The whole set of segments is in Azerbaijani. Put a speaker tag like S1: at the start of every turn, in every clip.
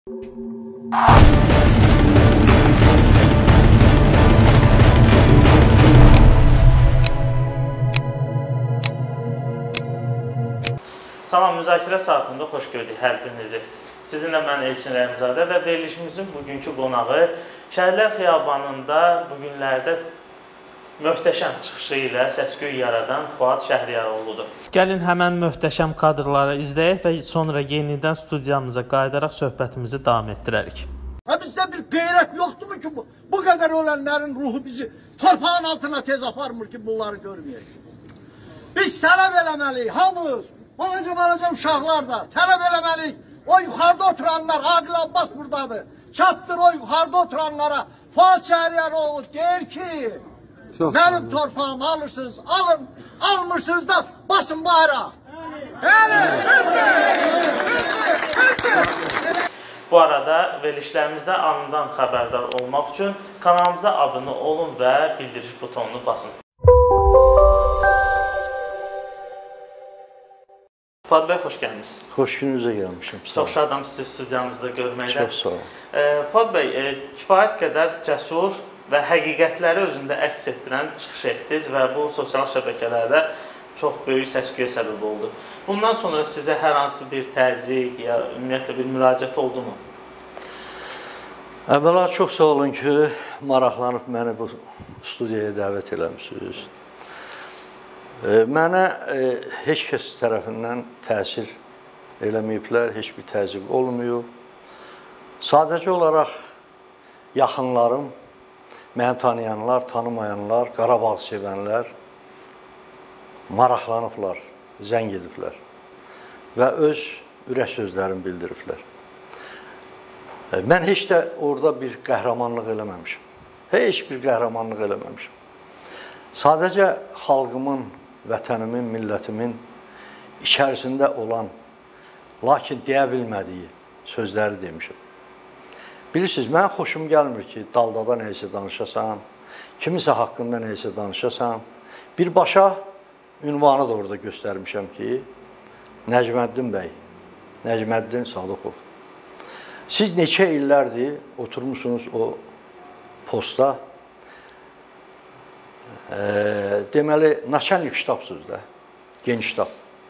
S1: Salam, müzakirə saatında xoş gördük hər birinizi. Sizinlə mən Elçin Rəhimzadə və verilişimizin bugünkü qonağı Şəhərlər Xiyabanında bu günlərdə möhtəşəm çıxışı ilə səs-küy yaradan Fuad Şəhriyarlıdır. Gəlin həmən möhtəşəm kadrları izləyək və sonra yenidən studiyamıza qayıdaraq söhbətimizi davam etdirərik.
S2: Bizdə bir qeyrət yoxdurmu ki, bu qədər ölənlərin ruhu bizi torpağın altına tez aparmır ki, bunları görməyək. Biz tələb eləməliyik, hamımız. Balaca uşaqlar da tələb eləməliyik. O yuxarıda oturanlar, Aqil Abbas buradadır. Çatdır o yuxarıda oturanlara. Fuad Şəhriyarlı deyir ki, mənim torpağımı alırsınız, alın, almırsınız da basın bayraq.
S1: Bu arada verilişlərimizdə anından xəbərdar olmaq üçün kanalımıza abunə olun və bildiriş butonunu basın. Fuad bəy, xoş gəlmişsiniz.
S3: Xoş gününüzə gəlmişim.
S1: Çox şadam sizi studiyamızda görməkdə.
S3: Çox sağ olun.
S1: Fuad bəy, kifayət qədər cəsur və həqiqətləri özündə əks etdirən çıxış etdiniz və bu sosial şəbəkələrdə çox böyük səs-küyə səbəb oldu. Bundan sonra sizə hər hansı bir təzyiq ya ümumiyyətlə bir müraciət oldu mu?
S3: Əvvəla çox sağ olun ki, maraqlanıb məni bu studiyaya dəvət eləmişsiniz. Mənə heç kəs tərəfindən təsir eləməyiblər, heç bir təzyiq olmuyor. Sadəcə olaraq yaxınlarım, məni tanıyanlar, tanımayanlar, Qarabağ sevənlər maraqlanıblar, zəng ediblər və öz ürək sözlərini bildiriblər. Mən heç də orada bir qəhrəmanlıq eləməmişim. Heç bir qəhrəmanlıq eləməmişim. Sadəcə xalqımın, vətənimin, millətimin içərisində olan, lakin deyə bilmədiyi sözləri demişim. Bilirsiniz, mən xoşum gəlmir ki, daldada neysə danışasan, kimisə haqqında neysə danışasan. Birbaşa ünvanı da orada göstərmişəm ki, Nəcməddin bəy, Nəcməddin Sadıqov. Siz neçə illərdir oturmuşsunuz o posta. Deməli, naçalnik ştabsınız da, geniş ştab.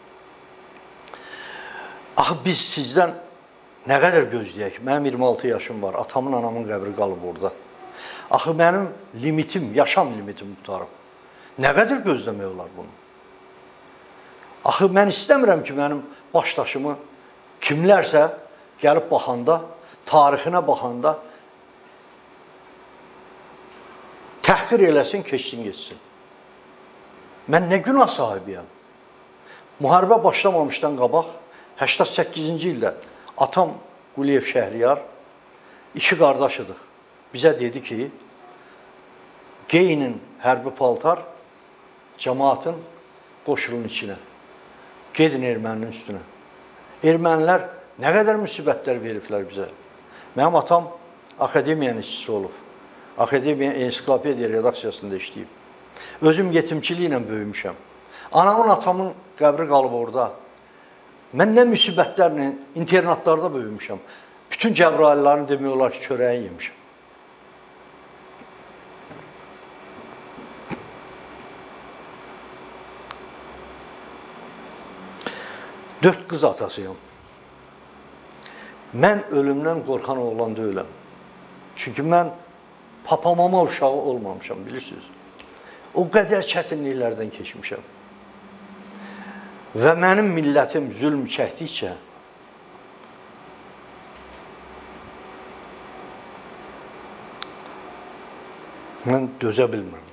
S3: Axı biz sizdən nə qədər gözləyək? Mənim 26 yaşım var, atamın, anamın qəbri qalıb orada. Axı mənim limitim, yaşam limitim tutarım. Nə qədər gözləmək olar bunu? Axı mən istəmirəm ki, mənim başdaşımı kimlərsə gəlib baxanda, tarixinə baxanda təhqir eləsin, keçsin, geçsin. Mən nə günah sahibiyəm? Müharibə başlamamışdan qabaq, 88-ci ildə atam Quliyev Şəhriyar, iki qardaşıdıq. Bizə dedi ki, geyinin hərbi paltar, cəmaatın qoşulun içinə. Gedin erməninin üstünə. Ermənilər nə qədər müsibətlər veriblər bizə. Mənim atam akademiyanın işçisi olub. Akademiya ensiklopediya redaksiyasında işləyib. Özüm yetimçiliklə böyümüşəm. Anamın, atamın qəbri qalıb orada. Mən nə müsibətlərlə internatlarda böyümüşəm. Bütün Cəbrayillərini demək olar ki, çörəyi yemişəm. Dörd qız atasıyam. Mən ölümdən qorxan oğlan deyiləm. Çünki mən papamama uşağı olmamışam, bilirsiniz. O qədər çətinliklərdən keçmişəm. Və mənim millətim zülm çəkdikcə mən dözə bilmirəm.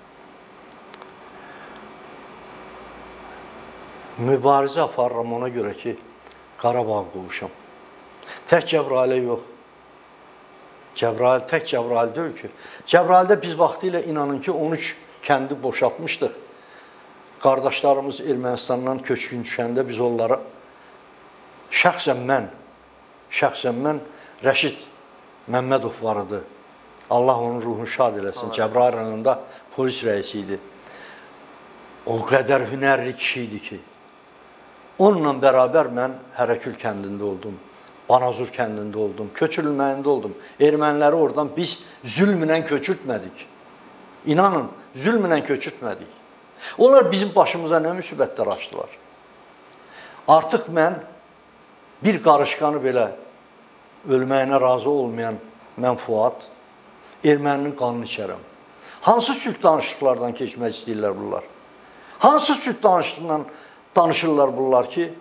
S3: Mübarizə aparıram ona görə ki, Qarabağa qovuşam. Tək Cəbrailə yox. Cəbrail, tək Cəbrail deyil ki. Cəbraildə biz vaxtı ilə inanın ki, 13 kəndi boşaltmışdıq. Qardaşlarımız Ermənistandan köçkün düşəndə biz onlara, şəxsən mən Rəşid Məmmədov var idi. Allah onun ruhunu şad eləsin. Cəbrayil rayonunda polis rəisi idi. O qədər hünərli kişi idi ki, onunla bərabər mən Hərəkül kəndində oldum. Banazur kəndində oldum, köçürülməyində oldum. Erməniləri oradan biz zülmlə köçürtmədik. İnanın, zülmlə köçürtmədik. Onlar bizim başımıza nə müsibətlər açdılar. Artıq mən bir qarışqanı belə ölməyinə razı olmayan mən Fuad, erməninin qanını içərəm. Hansı sülh danışıqlardan keçmək istəyirlər bunlar? Hansı sülh danışıqlardan danışırlar bunlar ki,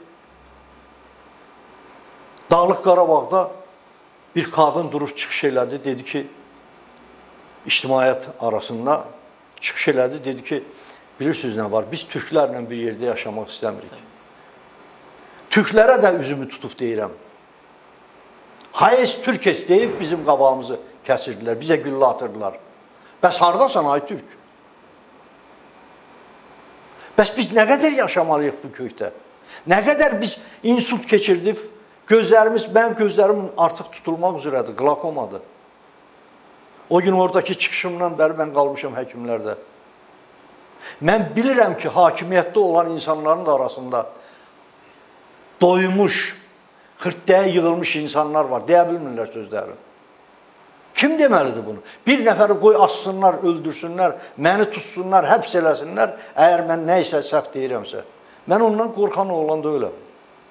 S3: Dağlıq Qarabağda bir qadın durub çıxış elədi, dedi ki, ictimaiyyət arasında çıxış elədi, dedi ki, bilirsiniz nə var, biz türklərlə bir yerdə yaşamaq istəmirik. Türklərə də üzümü tutub deyirəm. Hayes Türkes deyib bizim qabağımızı kəsirdilər, bizə güllə atırdılar. Bəs haradasan ay Türk? Bəs biz nə qədər yaşamalıyıq bu kökdə? Nə qədər biz insult keçirdik? Mənim gözlərim artıq tutulmaq üzrədir, qlakomadır. O gün oradakı çıxışımdan bəri mən qalmışam həkimlərdə. Mən bilirəm ki, hakimiyyətdə olan insanların da arasında doymuş, xırtdəyə yığılmış insanlar var. Deyə bilmirlər sözləri. Kim deməlidir bunu? Bir nəfəri qoy assınlar, öldürsünlər, məni tutsunlar, həbs eləsinlər, əgər mən nə isə səhv deyirəmsə. Mən ondan qorxan oğlan da öləm.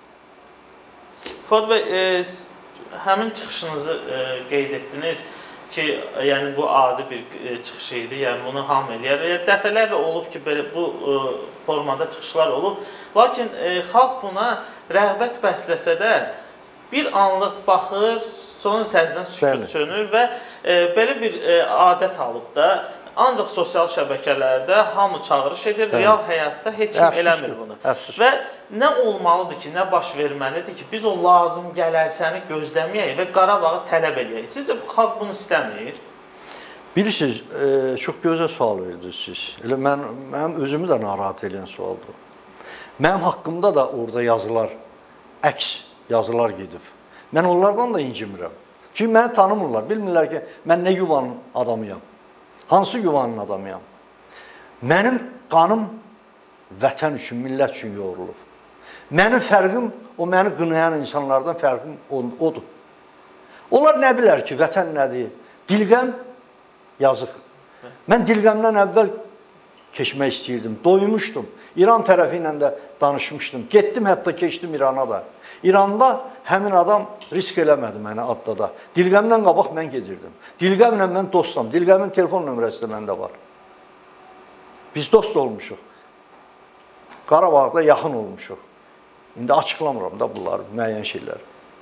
S1: Fuad bəy, həmin çıxışınızı qeyd etdiniz ki, yəni bu adi bir çıxış idi, yəni bunu hamı eləyər. Dəfələrlə olub ki, belə bu formada çıxışlar olub. Lakin xalq buna rəğbət bəsləsə də bir anlıq baxır, sonra təzədən sükut sönür və belə bir adət alıb da, ancaq sosial şəbəkələrdə hamı çağırış edir, real həyatda heç kim eləmir bunu. Və nə olmalıdır ki, nə baş verməlidir ki, biz o lazım gələrsəni gözləməyək və Qarabağı tələb eləyək. Sizcə bu xalq bunu istəmir?
S3: Bilirsiniz, çox gözəl sual verdiniz siz. Elə mənim özümü də narahat edən sualdır. Mənim haqqımda da orada yazılar, əks yazılar gedib. Mən onlardan da incimirəm. Çünki məni tanımırlar, bilmirlər ki, mən nə yuvanın adamıyam. Hansı yuvanın adamıyam? Mənim qanım vətən üçün, millət üçün yoğrulub. Mənim fərqim, o məni qınayan insanlardan fərqim odur. Onlar nə bilər ki, vətən nədir? Dilqəm yazıq. Mən Dilqəmdən əvvəl keçmək istəyirdim, doymuşdum. İran tərəfi ilə də danışmışdım. Getdim, hətta keçdim İrana da. İranda həmin adam risk eləmədi mənə adda. Dilqəmdən qabaq mən gedirdim. Dilqəmlə mən dostam. Dilqəmin telefon nömrəsi də məndə var. Biz dost olmuşuq. Qarabağda yaxın olmuşuq. İndi açıqlamıram da bunlar, müəyyən şeylər.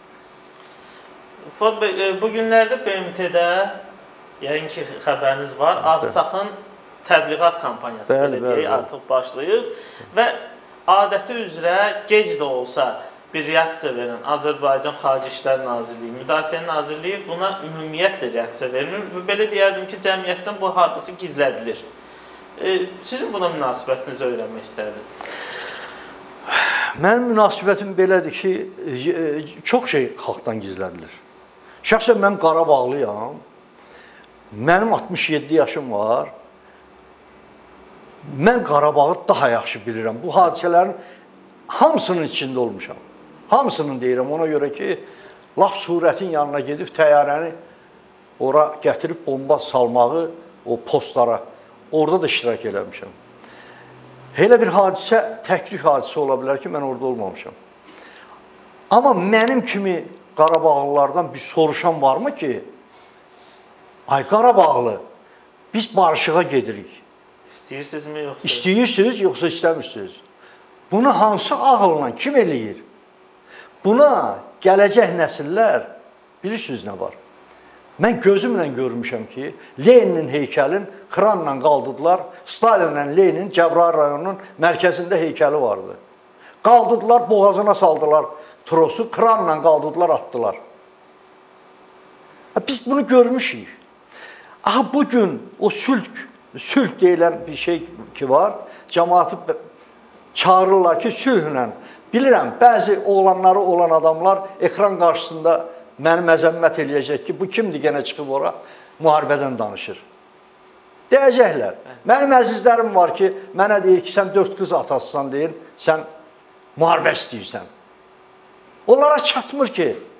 S1: Fuad bəy, bu günlərdə BMT-də, yəqin ki, xəbəriniz var, Artsakın təbliğat kampaniyası belə deyək, artıq başlayıb və adəti üzrə gec də olsa bir reaksiya verən Azərbaycan Xarici İşlər Nazirliyi, Müdafiə Nazirliyi buna ümumiyyətlə reaksiya vermir. Belə deyərdim ki, cəmiyyətdən bu hadisi gizlədilir. Sizin buna münasibətinizi öyrənmək istərdim.
S3: Mənim münasibətim belədir ki, çox şey xalqdan gizlədilir. Şəxsən mən Qarabağlıyam, mənim 67 yaşım var, mən Qarabağı daha yaxşı bilirəm. Bu hadisələrin hamısının içində olmuşam. Hamısının deyirəm, ona görə ki, laf surətin yanına gedib təyyarəni ora gətirib bomba salmağı o postlara, orada da iştirak eləmişəm. Elə bir hadisə, təklik hadisə ola bilər ki, mən orada olmamışam. Amma mənim kimi Qarabağlılardan bir soruşan varmı ki, ay Qarabağlı, biz barışığa gedirik.
S1: İstəyirsinizmi yoxsa?
S3: İstəyirsiniz, yoxsa istəmirsiniz? Bunu hansı ağılla, kim eləyir? Buna gələcək nəsillər, bilirsiniz nə var? Mən gözümlə görmüşəm ki, Leninin heykəlin kranla qaldırdılar, Stalinlə Lenin Cəbrayıl rayonunun mərkəzində heykəli vardı. Qaldırdılar, boğazına saldılar trosu, kranla qaldırdılar, atdılar. Biz bunu görmüşük. Aha, bugün o sülh deyilən bir şey ki var, cəmaatı çağırırlar ki, sülhlə. Bilirəm, bəzi oğlanları olan adamlar ekran qarşısında məni məzəmmət eləyəcək ki, bu kimdir gənə çıxıb ora, müharibədən danışır. Deyəcəklər. Mənim əzizlərim var ki, mənə deyir ki, sən 4 qız atasısan deyir, sən müharibə istəyirsən. Onlara çatmır ki,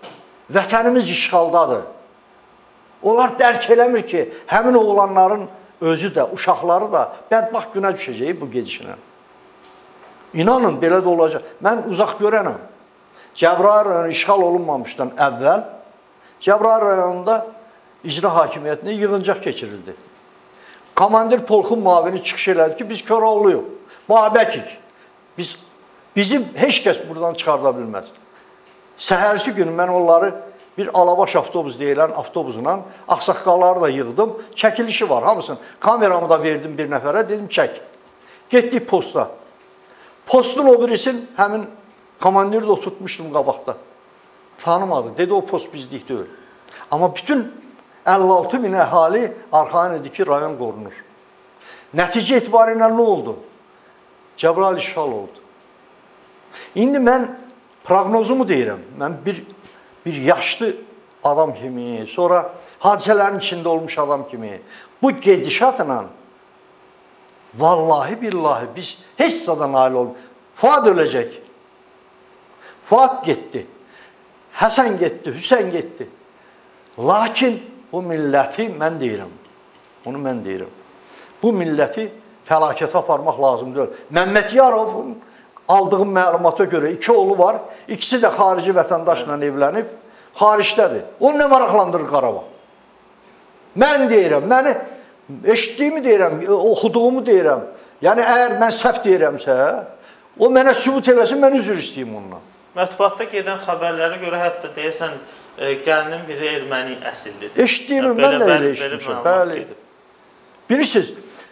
S3: Vətənimiz işğaldadır. Onlar dərk eləmir ki, həmin oğlanların özü də, uşaqları da bədbaxt günə düşəcək bu gedişinə. İnanın, belə də olacaq. Mən uzaq görənəm. Cəbrayıl rayonu işğal olunmamışdan əvvəl Cəbrayıl rayonunda icra hakimiyyətində yığıncaq keçirildi. Komandir polkun mavini çıxış elədi ki, biz Koroğluyuq, Babəkik. Bizim heç kəs buradan çıxarda bilməz. Səhərsi günü mən onları bir Alabaş avtobus deyilən avtobusla ağsaqqalları da yığdım. Çəkilişi var, hamısını. Kameramı da verdim bir nəfərə, dedim çək. Getdik posta. Postun o birisin həmin komandiri də oturtmuşdum qabaqda. Tanımadı, dedi o post bizlik deyil. Amma bütün 56 min əhali arxayın idi ki, rayon qorunur. Nəticə etibarilə nə oldu? Cəbrayıl işğal oldu. İndi mən proqnozumu deyirəm. Mən bir yaşlı adam kimi, sonra hadisələrin içində olmuş adam kimi bu gedişatla vallahi billahi biz heç zaten nail olmuyor. Fuad öləcək. Fuad getdi. Həsən getdi, Hüseyin getdi. Lakin bu milləti mən deyirəm. Onu mən deyirəm. Bu milləti fəlakətə aparmaq lazım deyil. Məmməd Yarovun aldığım məlumata görə 2 oğlu var. İkisi də xarici vətəndaşla evlənib. Xaricdədir. Onu nə maraqlandırır Qarabağ? Mən deyirəm, məni eşitdiyimi deyirəm, oxuduğumu deyirəm. Yəni, əgər mən səhv deyirəmsə, o mənə sübut eləsin, mən üzr istəyim ondan.
S1: Mətbuatda gedən xəbərlərə görə hətta deyirsən, gəlinin biri erməni əsillidir.
S3: Eşitdiyimi mən də elə eşitmişəm. Bəli. Bilirsiniz,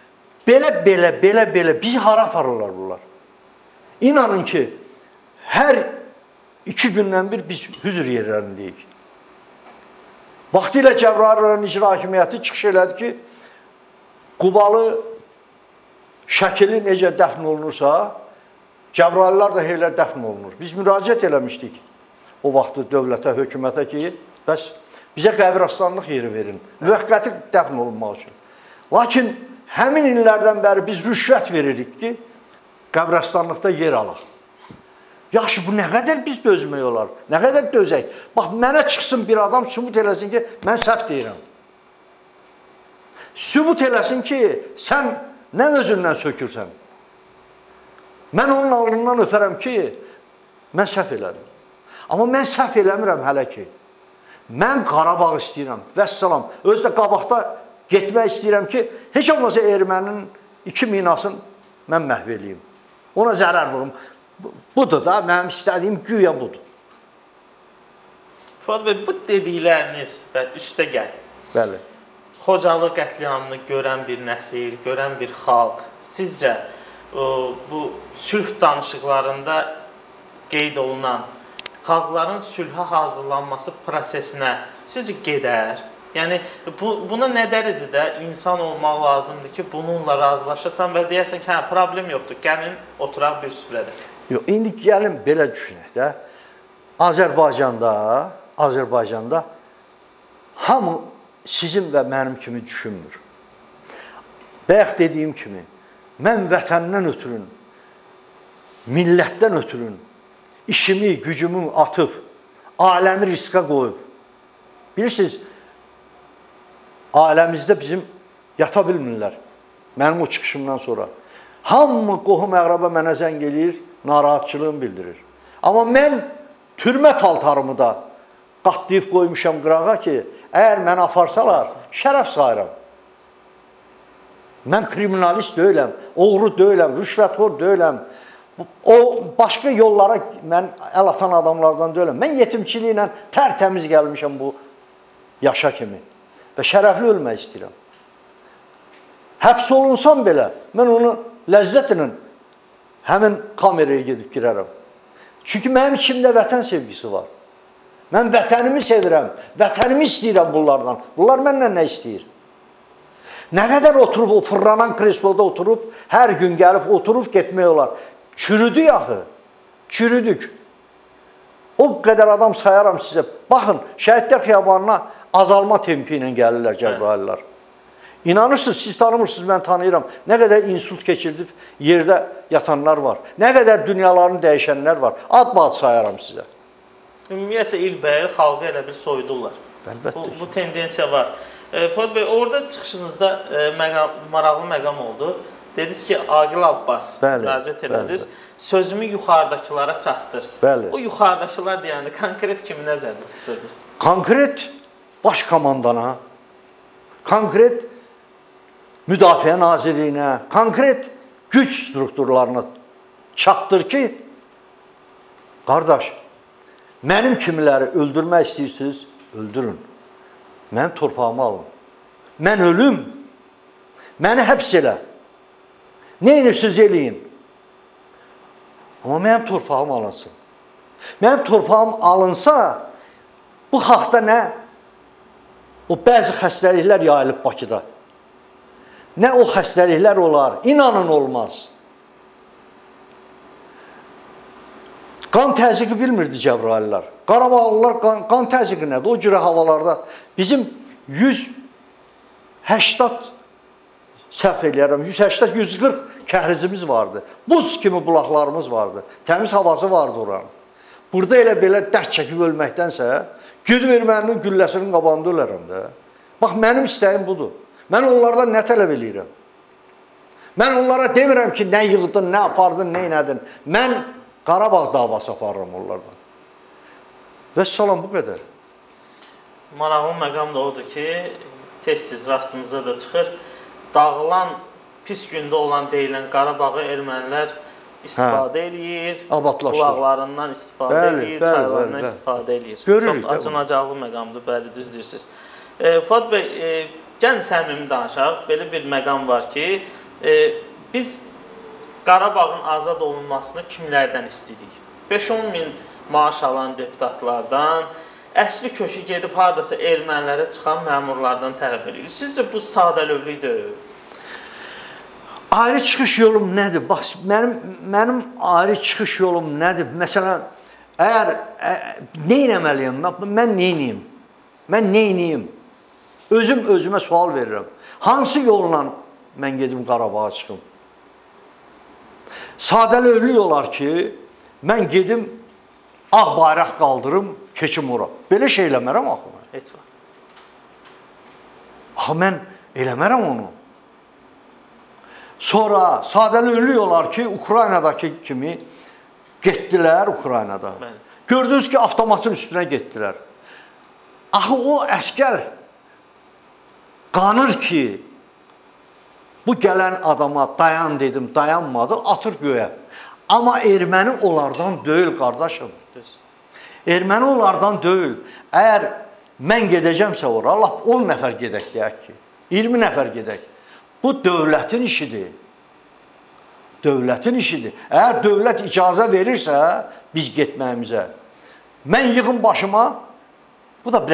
S3: belə bizi hara aparırlar bunlar? İnanın ki, hər 2 gündən bir biz hüzür yerlərindəyik. Vaxtilə Cəbrayıl rayon icra hakimiyyəti çıxış elədi ki, Qubalı şəkili necə dəfn olunursa, Cəbrayıllar da elə dəfn olunur. Biz müraciət eləmişdik o vaxtı dövlətə, hökumətə ki, bəs bizə qəbirstanlıq yeri verin, müvəqqəti dəfn olunmaq üçün. Lakin həmin illərdən bəri biz rüşvət veririk ki, qəbirstanlıqda yer alaq. Yaxşı, bu nə qədər biz dözmək olar? Nə qədər dözək? Bax, mənə çıxsın bir adam, sübut eləsin ki, mən səhv deyirəm. Sübut eləsin ki, sən nə özündən sökürsən? Mən onun alnından öpərəm ki, mən səhv elədim. Amma mən səhv eləmirəm hələ ki. Mən Qarabağ istəyirəm, vəssalam. Özü də qabaqda getmək istəyirəm ki, heç olmasa erməninin 2 minasını mən məhv eləyim. Ona zərər vurum. Budur da, mənim istədiyim güya budur.
S1: Fuad bəy, bu dedikləriniz və üstə gəl.
S3: Bəli.
S1: Xocalı qətliamını görən bir nəsil, görən bir xalq, sizcə bu sülh danışıqlarında qeyd olunan xalqların sülhə hazırlanması prosesinə sizcə gedər? Yəni, buna nə dərəcədə insan olmaq lazımdır ki, bununla razılaşırsan və deyərsən ki, hə, problem yoxdur, gəlin, oturaq bir süfrədə.
S3: Yox, indi gəlin belə düşünək də, Azərbaycanda hamı sizin və mənim kimi düşünmür. Bayaq dediyim kimi, mən vətəndən ötürün, millətdən ötürün, işimi, gücümü atıb, aləmi riskə qoyub. Bilirsiniz, ailəmizdə bizim yata bilmirlər, mənim o çıxışımdan sonra. Hamı qohum əqraba mənə zəng eləyir, narahatçılığını bildirir. Amma mən türmə paltarımı da qatlayıb qoymuşam qırağa ki, əgər mənə aparsalar, şərəf sayıram. Mən kriminalist deyiləm, oğru deyiləm, rüşvətxor deyiləm. O başqa yollara mən əl atan adamlardan deyiləm. Mən yetimçiliklə tərtəmiz gəlmişəm bu yaşa kimi və şərəfli ölmək istəyirəm. Həbs olunsam belə, mən onu ləzzətlə həmin kameraya gedib girərəm. Çünki mənim içimdə vətən sevgisi var. Mən vətənimi sevirəm, vətənimi istəyirəm bunlardan. Bunlar məndən nə istəyir? Nə qədər oturub, o fırlanan kresloda oturub, hər gün gəlib, oturub getmək olar. Çürüdük axı, çürüdük. O qədər adam sayaram sizə. Baxın, Şəhidlər Xiyabanına azalma tempi ilə gəlirlər Cəbrayıllar. İnanırsınız, siz tanımırsınız, mən tanıyıram. Nə qədər insult keçirdib, yerdə yatanlar var. Nə qədər dünyalarını dəyişənlər var. Ad-ad sayaram sizə.
S1: ümumiyyətlə ilbəil xalqı elə bir soyudurlar.
S3: Əlbəttə.
S1: Bu tendensiya var. Fuad bəy, orada çıxışınızda maraqlı məqam oldu. Dediniz ki, Aqil Abbas müraciət elədiniz. Sözümü yuxarıdakılara çatdır.
S3: Bəli.
S1: O yuxarıdakılar deyəndə konkret kimi nəzərdə tuturdunuz?
S3: Konkret baş komandana, konkret Müdafiə Nazirliyinə, konkret güc strukturlarına çatdır ki, qardaş, mənim kimiləri öldürmək istəyirsiniz, öldürün. Mənim torpağımı alın. Mən ölüm, məni həbs elə. Nə edirsiniz eləyin. Amma mənim torpağım alınsın. Mənim torpağım alınsa, bu xalqda nə? O bəzi xəstəliklər yayılıb Bakıda. Nə o xəstəliklər olar, inanın olmaz. Qan təzyiqi bilmirdi Cəbrayıllar. Qarabağlılar qan təzyiqi nədir? O cürə havalarda bizim 180, səhv eləyərəm, 180-140 kəhrizimiz vardı. Buz kimi bulaqlarımız vardı. Təmiz havası vardı oranın. Burada elə belə dərd çəkib ölməkdənsə, gedib erməninin gülləsinin qabağında ölərəm də. Bax, mənim istəyim budur. Mən onlardan nə tələb eləyirəm? Mən onlara demirəm ki, nə yığdın, nə apardın, nə inədin. Mən Qarabağ davası aparıram onlardan. Və salam, bu qədər.
S1: Maraqlı məqam da odur ki, tez-tez rastımıza da çıxır. Dağılan, pis gündə olan deyilən Qarabağı ermənilər istifadə edir, bulaqlarından istifadə edir, çaylarından istifadə edir. Çox acınacaqlı məqamdır, bəli, düz deyirsiniz. Fuad bəy, gəlin səmimi danışaq. Belə bir məqam var ki, biz Qarabağın azad olunmasını kimlərdən istəyirik? 5-10 min maaş alan deputatlardan, əsli kökü gedib haradasa ermənilərə çıxan məmurlardan tələb edirik. Sizcə bu sadəlövlük deyil?
S3: Ayrı çıxış yolum nədir? Bax, mənim ayrı çıxış yolum nədir? Məsələn, əgər nə etməliyəm? Mən nə edeyim? Mən nə edeyim? Özümə sual verirəm. Hansı yolla mən gedim Qarabağa çıxım? Sadəlövlük olar ki, mən gedim, ağ bayraq qaldırım, keçim ora. Belə şey eləmərəm axı.
S1: Heç var.
S3: Axı, mən eləmərəm onu. Sonra sadəlövlük olar ki, Ukraynadakı kimi getdilər Ukraynada. Gördünüz ki, avtomatın üstünə getdilər. Axı, o əskər qanır ki, bu gələn adama dayan dedim, dayanmadı, atır göyə. Amma erməni onlardan deyil, qardaşım. Erməni onlardan deyil. Əgər mən gedəcəmsə ora, lap 10 nəfər gedək deyək ki, 20 nəfər gedək. Bu dövlətin işidir. Dövlətin işidir. Əgər dövlət icazə verirsə, biz getməyimizə. Mən yığım başıma, bu da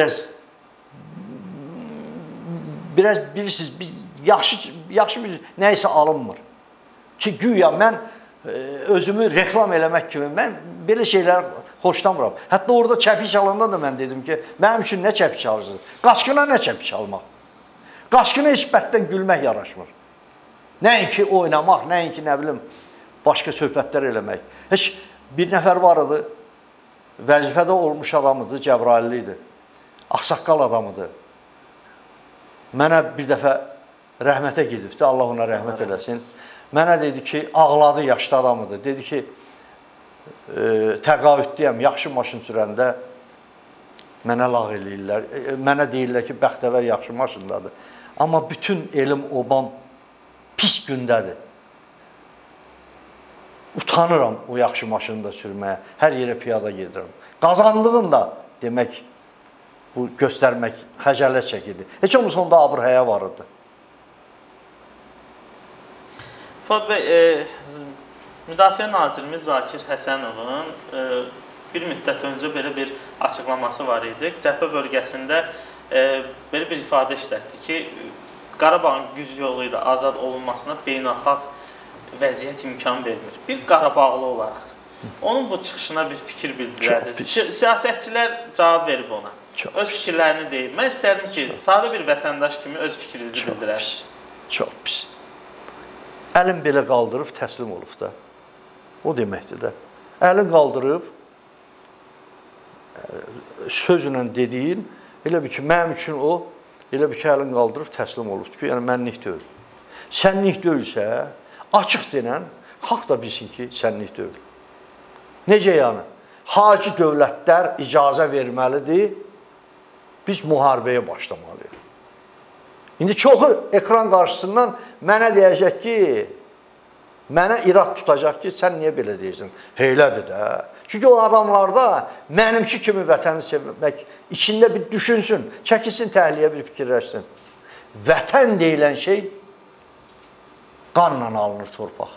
S3: biraz bilirsiniz, yaxşı bir nəysə alınmır. Ki, güya mən özümü reklam eləmək kimi, mən belə şeylər xoşlamıram. Hətta orada çəpik alanda da mən dedim ki, mənim üçün nə çəpik alırsınız? Qaçqına nə çəpik almaq? Qaçqına heç bətdən gülmək yaraşmır. Nəinki oynamaq, nəinki nə bilim, başqa söhbətlər eləmək. Heç bir nəfər var idi, vəzifədə olmuş adamıdır, Cəbrailli idi. Ağsaqqal adamıdır. Mənə bir dəfə rəhmətə gedibdi, Allah ona rəhmət eləsin. Mənə dedi ki, ağladı, yaşlı adamıdır. Dedi ki, təqaüddəyəm, yaxşı maşın sürəndə mənə lağ eləyirlər. Mənə deyirlər ki, bəxtəvər yaxşı maşındadır. Amma bütün elim, obam pis gündədir. Utanıram o yaxşı maşını da sürməyə. Hər yerə piyada gedirəm. Qazandığım da demək, bu göstərmək, xəcalət çəkirdi. Heç olmasa onda abır-həya var idi.
S1: Fuad bəy, Müdafiə Nazirimiz Zakir Həsənovun bir müddət öncə belə bir açıqlaması var idi. Cəbhə bölgəsində belə bir ifadə işlətdi ki, Qarabağın güc yolu ilə azad olunmasına beynəlxalq vəziyyət imkan vermir. Bir Qarabağlı olaraq onun bu çıxışına bir fikir bildirərdiniz. Siyasətçilər cavab verib ona. Öz fikirlərini deyib. Mən istərdim ki, sadə bir vətəndaş kimi öz fikrinizi bildirərsiniz.
S3: Çox pis. Əlin belə qaldırıb təslim olub da. O deməkdir də. Əlin qaldırıb sözlə dediyin, elə bir ki, mənim üçün o, elə bir ki, əlin qaldırıb təslim olubdur ki, yəni mənlik deyil. Sənlik deyilsə, açıq denən, xalq da bilsin ki, sənlik deyil. Necə yəni? Haci dövlətlər icazə verməlidir, biz müharibəyə başlamalıyıq. İndi çoxu ekran qarşısından mənə deyəcək ki, mənə irad tutacaq ki, sən niyə belə deyirsən? Heylədir də. Çünki o adamlarda mənimki kimi vətəni sevmək içində bir düşünsün, çəkilsin təhliyə bir fikirləşsin. Vətən deyilən şey qanla alınır torpaq.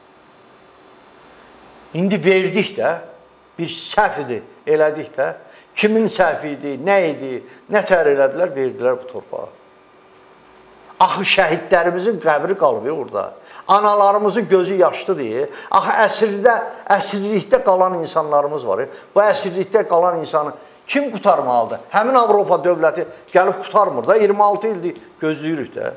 S3: İndi verdik də, bir səhv idi, elədik də, kimin səhvi idi, nə idi, nə tər elədilər, verdilər bu torpağa. Axı şəhidlərimizin qəbri qalıb orada. Analarımızın gözü yaşlıdır. Axı əsirlikdə qalan insanlarımız var. Bu əsirlikdə qalan insanı kim qutarmalıdır? Həmin Avropa dövləti gəlib qutarmır da, 26 ildir gözləyirik də.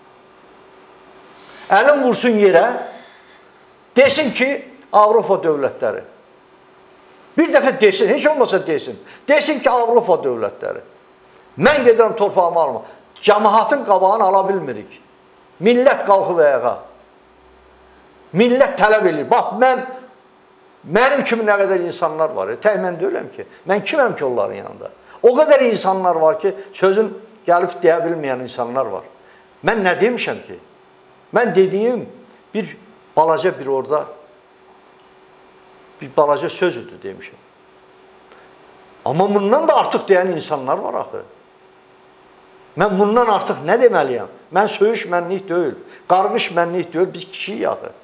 S3: Əlin vursun yerə, desin ki, Avropa dövlətləri. Bir dəfə desin, heç olmasa desin. Desin ki, Avropa dövlətləri. Mən gedirəm torpağımı alma. Cəmaatın qabağını ala bilmirik. Millət qalxıb ayağa. Millət tələb edir. Bax, mənim kimi nə qədər insanlar var. Tək mən deyiləm ki, mən kiməm ki onların yanında. O qədər insanlar var ki, sözün gəlib deyə bilməyən insanlar var. Mən nə demişəm ki? Mən dediyim bir balaca bir orada bir balaca söz idi demişəm. Amma bundan da artıq deyən insanlar var axı. Mən bundan artıq nə deməliyəm? Mən söyüş mənlik deyil, qarqış mənlik deyil, biz kişiyik axı.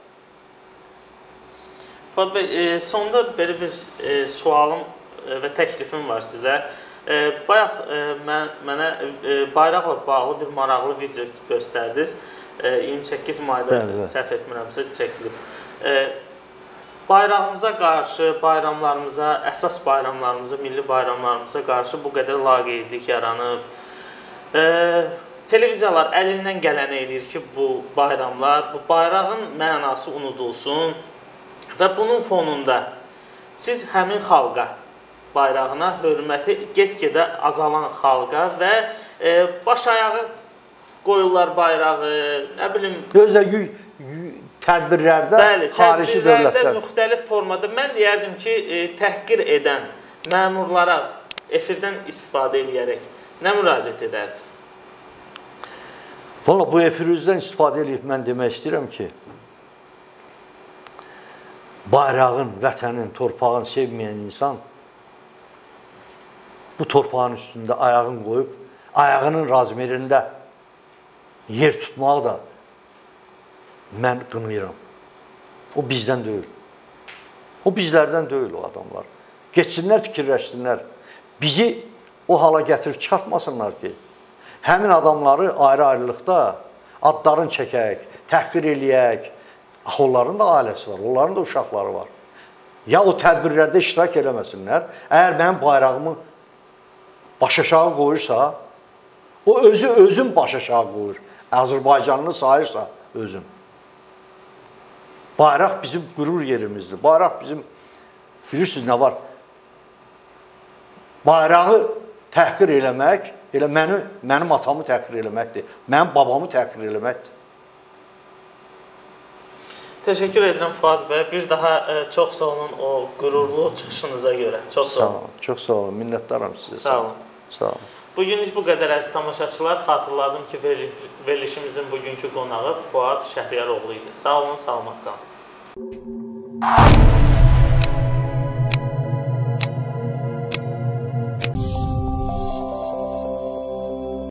S1: Fuad bəy, sonda belə bir sualım və təklifim var sizə. Bayaq mənə bayraqla bağlı bir maraqlı video göstərdiniz. 28 mayda səhv etmirəmsə çəkilib. Bayrağımıza qarşı, bayramlarımıza, əsas bayramlarımıza, milli bayramlarımıza qarşı bu qədər laqeydlik yaranıb. Televiziyalar əlindən gələni eləyir ki, bu bayramlar, bu bayrağın mənası unudulsun və bunun fonunda siz həmin xalqa, bayrağına hörməti get-gedə azalan xalqa və baş ayağı qoyurlar bayrağı, nə bilim...
S3: Gözlə tədbirlərdə, xarici dövlətlər.
S1: Tədbirlərdə müxtəlif formada. Mən deyərdim ki, təhqir edən məmurlara efirdən istifadə edərək nə müraciət edərdiniz?
S3: Valla bu efirinizdən istifadə edib mən demək istəyirəm ki, bayrağın, vətənin, torpağın sevməyən insan bu torpağın üstündə ayağını qoyub, ayağının razmerində yer tutmağı da mən qınıyıram. O bizdən deyil. O bizlərdən deyil o adamlar. Geçsinlər, fikirləşsinlər. Bizi o hala gətirib çıxartmasınlar ki, həmin adamları ayrı-ayrılıqda adlarını çəkək, təhqir eləyək. Onların da ailəsi var, onların da uşaqları var. Ya o tədbirlərdə iştirak eləməsinlər. Əgər mənim bayrağımı baş aşağı qoyursa, o özün baş aşağı qoyur. Azərbaycanlı sayırsa özün. Bayraq bizim qürur yerimizdir. Bayraq bizim, bilirsiniz nə var? Bayrağı təhqir eləmək, elə mənim atamı təhqir eləməkdir. Mənim babamı təhqir eləməkdir.
S1: Təşəkkür edirəm Fuad bəy. Bir daha çox sağ olun o qürurlu çıxışınıza görə. Çox sağ olun.
S3: Çox sağ olun. Minnətdaram sizə.
S1: Sağ olun.
S3: Sağ olun.
S1: Bugünlük bu qədər əziz tamaşaçılar. Xatırladım ki, verilişimizin bugünkü qonağı Fuad Şəhriyar oğlu idi. Sağ olun, salamat qalın.